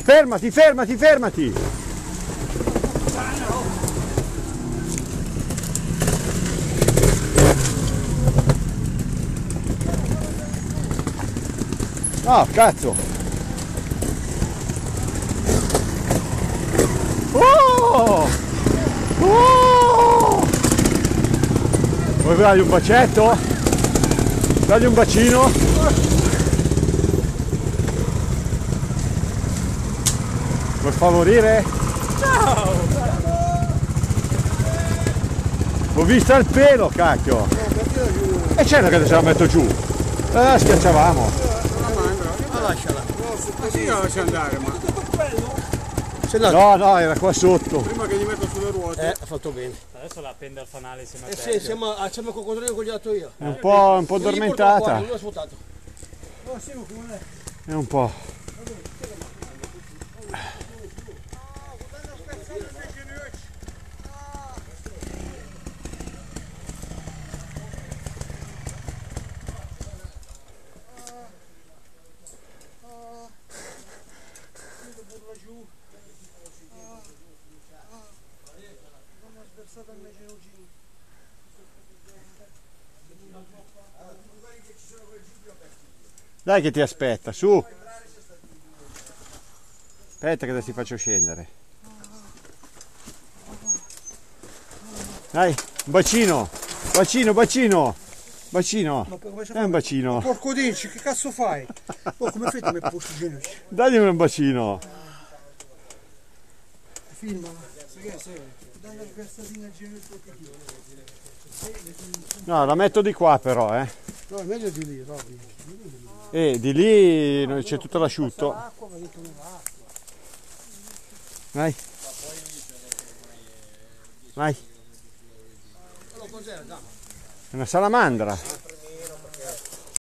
Fermati, fermati, fermati! Ah, cazzo! Oh! Oh! Vuoi dargli un bacetto? Dagli un bacino? Vuoi favorire? Ciao! Ho visto il pelo, cacchio! E c'era che se la metto giù! Schiacciavamo! Ma lasciala. Così la lascio andare, ma. No, no, era qua sotto. Prima che gli metto sulle ruote. Ha fatto bene. Adesso la appende al fanale insieme a te. Sì, siamo a coccodrillo con gli altri io. È un po' addormentata. Non l'ho svuotato. È un po'. Dai che ti aspetta, su! Aspetta che ti faccio scendere. Dai, un bacino! Bacino, bacino! Bacino! È un bacino! Porco dinci, che cazzo fai? Oh, come fai a mettere posto ginocchio? Dagli un bacino! Filma. No, la metto di qua però, eh! No, è meglio di lì, Robby. E di lì c'è tutto l'asciutto. Vai. Vai. È una salamandra.